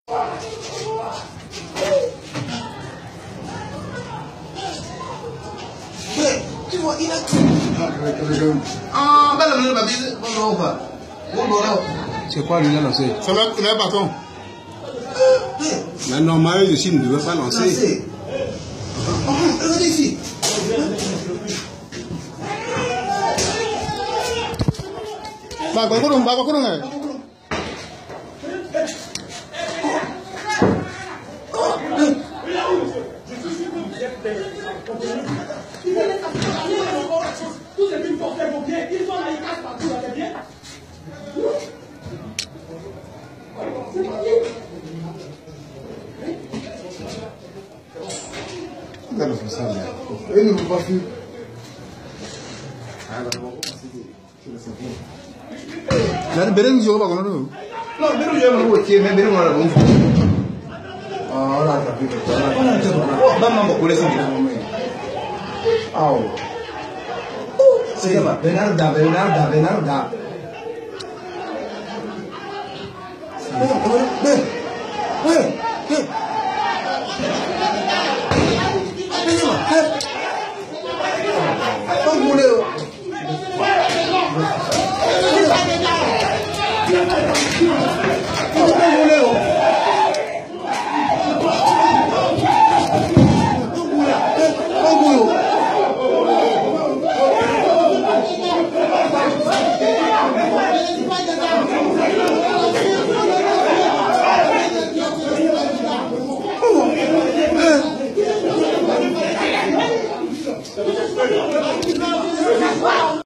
Tu vois, il a tout. Ah, ben le papier, bon, c'est quoi lui là lancé? Ça va, il a bâton. Mais normalement, je ne veux pas lancer. Regardez ici. Bah, quoi, tous les films portés vos pieds, ils sont là, ils cassent partout, là, les pieds. Il ne veut pas fuir. Non, Bénin, je ne sais pas comment nous. Non, Bénin, je ne sais pas où tu es, mais Bénin, on a la bonne. Ah, on a la bonne. On a la bonne. Maman, on va laisser. Ah, c'est ça, Bernarda. Hey,